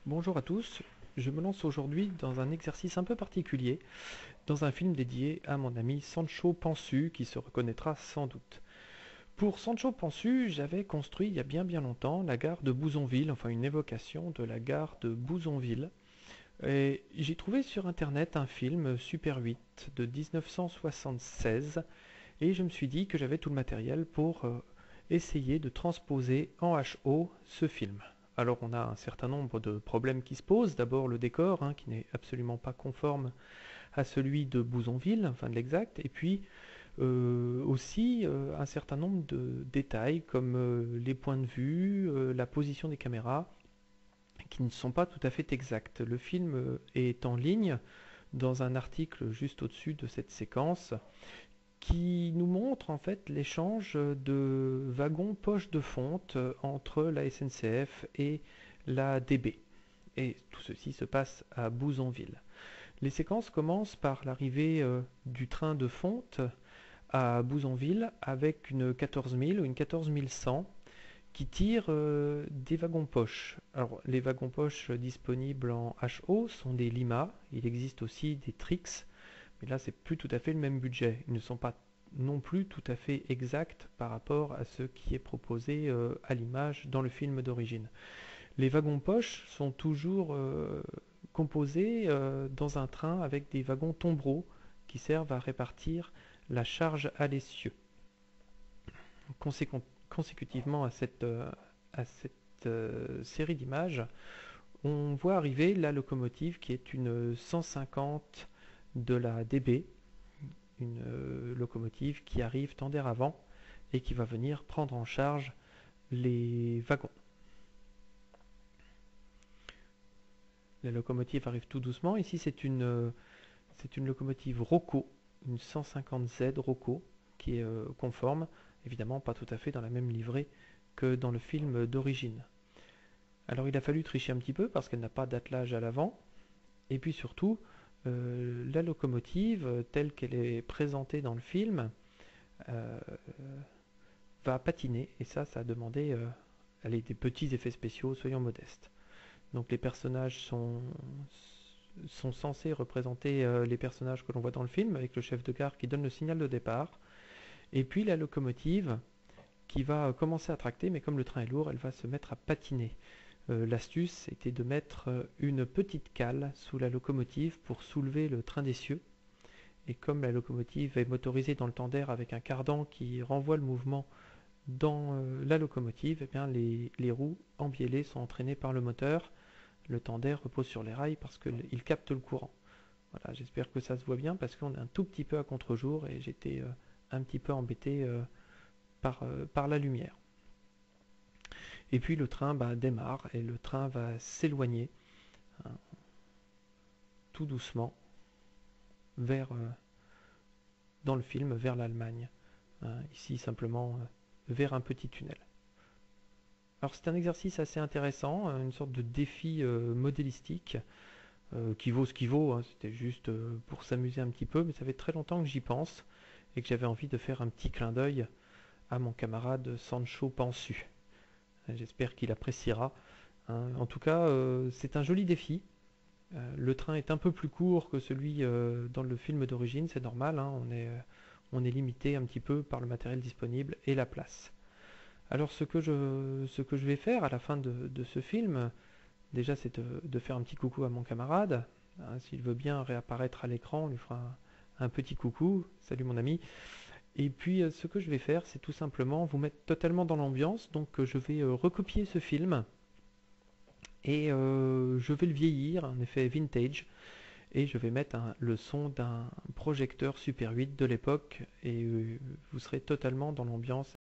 Bonjour à tous, je me lance aujourd'hui dans un exercice un peu particulier, dans un film dédié à mon ami Sancho Pansu, qui se reconnaîtra sans doute. Pour Sancho Pansu, j'avais construit il y a bien longtemps la gare de Bouzonville, enfin une évocation de la gare de Bouzonville. Et j'ai trouvé sur internet un film Super 8 de 1976, et je me suis dit que j'avais tout le matériel pour essayer de transposer en HO ce film. Alors on a un certain nombre de problèmes qui se posent. D'abord le décor, qui n'est absolument pas conforme à celui de Bouzonville, enfin de l'exact, et puis aussi un certain nombre de détails comme les points de vue, la position des caméras, qui ne sont pas tout à fait exacts. Le film est en ligne dans un article juste au-dessus de cette séquence qui nous montre en fait l'échange de wagons poche de fonte entre la SNCF et la DB. Et tout ceci se passe à Bouzonville. Les séquences commencent par l'arrivée du train de fonte à Bouzonville avec une 14000 ou une 14100 qui tire des wagons poche. Alors les wagons poche disponibles en HO sont des Lima, il existe aussi des Trix, mais là c'est plus tout à fait le même budget. Ils ne sont pas non plus tout à fait exacts par rapport à ce qui est proposé à l'image dans le film d'origine. Les wagons poche sont toujours composés dans un train avec des wagons tombereaux qui servent à répartir la charge à l'essieu. Consécutivement à cette série d'images, on voit arriver la locomotive qui est une 150 de la DB, une locomotive qui arrive tendère avant et qui va venir prendre en charge les wagons. La locomotive arrive tout doucement. Ici, c'est une locomotive Roco, une 150Z Roco, qui est conforme, évidemment pas tout à fait dans la même livrée que dans le film d'origine. Alors il a fallu tricher un petit peu parce qu'elle n'a pas d'attelage à l'avant, et puis surtout, la locomotive, telle qu'elle est présentée dans le film, euh, va patiner, et ça a demandé des petits effets spéciaux, soyons modestes. Donc les personnages sont censés représenter les personnages que l'on voit dans le film, avec le chef de gare qui donne le signal de départ, et puis la locomotive qui va commencer à tracter, mais comme le train est lourd, elle va se mettre à patiner. L'astuce était de mettre une petite cale sous la locomotive pour soulever le train d'essieu. Et comme la locomotive est motorisée dans le tender avec un cardan qui renvoie le mouvement dans la locomotive, eh bien les roues embiellées sont entraînées par le moteur. Le tender repose sur les rails parce qu'il capte le courant. Voilà, j'espère que ça se voit bien parce qu'on est un tout petit peu à contre-jour et j'étais un petit peu embêté par la lumière. Et puis le train démarre et le train va s'éloigner hein, tout doucement vers, dans le film, vers l'Allemagne. Ici simplement vers un petit tunnel. Alors c'est un exercice assez intéressant, une sorte de défi modélistique qui vaut ce qu'il vaut. C'était juste pour s'amuser un petit peu, mais ça fait très longtemps que j'y pense et que j'avais envie de faire un petit clin d'œil à mon camarade Sancho Pansu. J'espère qu'il appréciera. En tout cas, c'est un joli défi. Le train est un peu plus court que celui dans le film d'origine, c'est normal, on est limité un petit peu par le matériel disponible et la place. Alors ce que je vais faire à la fin de ce film, déjà c'est de faire un petit coucou à mon camarade. S'il veut bien réapparaître à l'écran, on lui fera un petit coucou. Salut mon ami. Et puis ce que je vais faire, c'est tout simplement vous mettre totalement dans l'ambiance. Donc je vais recopier ce film et je vais le vieillir, en effet vintage. Et je vais mettre le son d'un projecteur Super 8 de l'époque et vous serez totalement dans l'ambiance.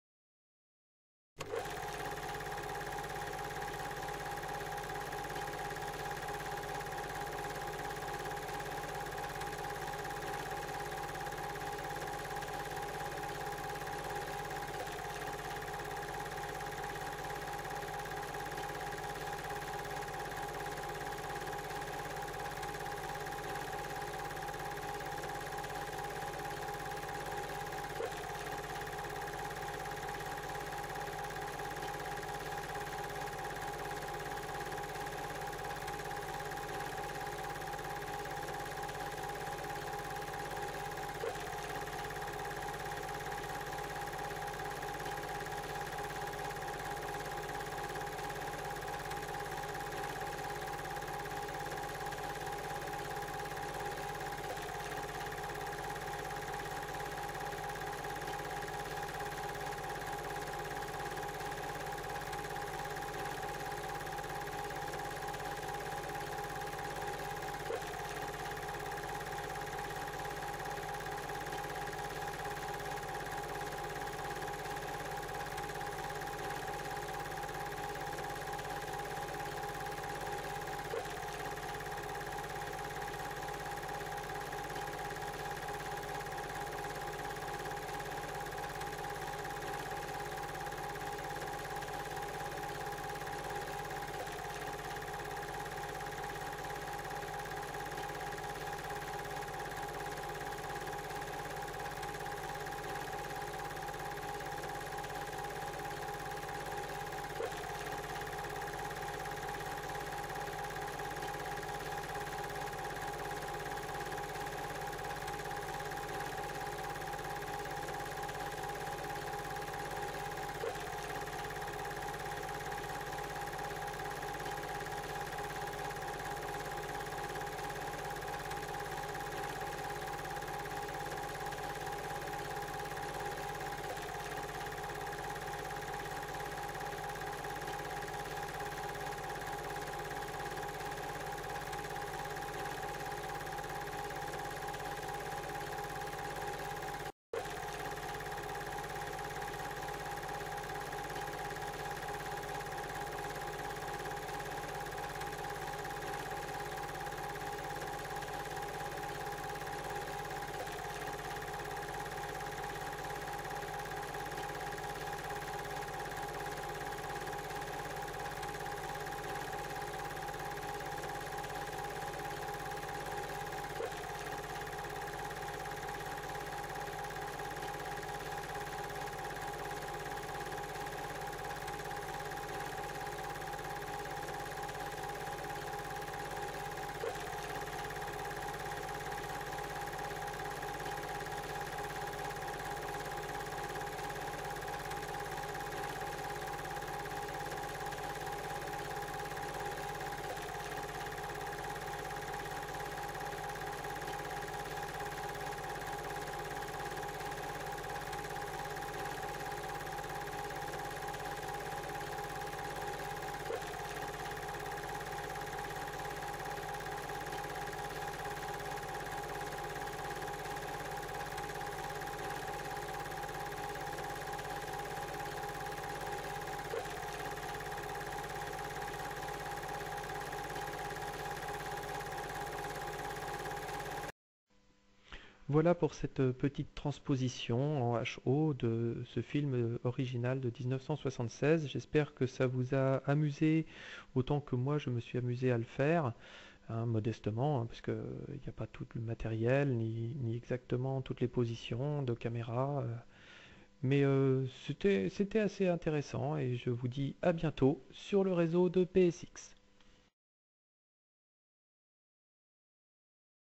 Voilà pour cette petite transposition en HO de ce film original de 1976. J'espère que ça vous a amusé autant que moi je me suis amusé à le faire, hein, modestement, hein, parce qu'il n'y a pas tout le matériel, ni exactement toutes les positions de caméra. Mais c'était assez intéressant et je vous dis à bientôt sur le réseau de PSX.